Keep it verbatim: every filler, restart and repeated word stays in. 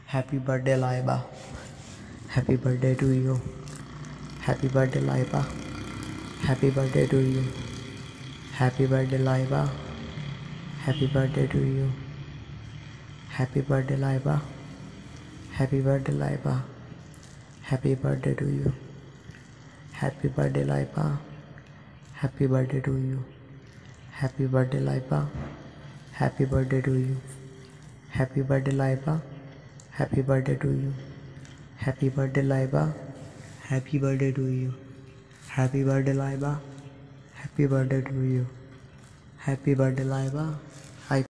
Happy birthday, Laiba. Happy birthday to you. Happy birthday, Laiba. Happy birthday to you. Happy birthday, Laiba. Happy birthday to you. Happy birthday, Laiba. Happy birthday, Laiba. Happy birthday to you. Happy birthday, Laiba. Happy birthday to you. Happy birthday, Laiba. Happy birthday to you. Happy birthday, Laiba. Happy birthday to you. Happy birthday, Laiba. Happy birthday to you. Happy birthday, Laiba. Happy birthday to you. Happy birthday, Laiba.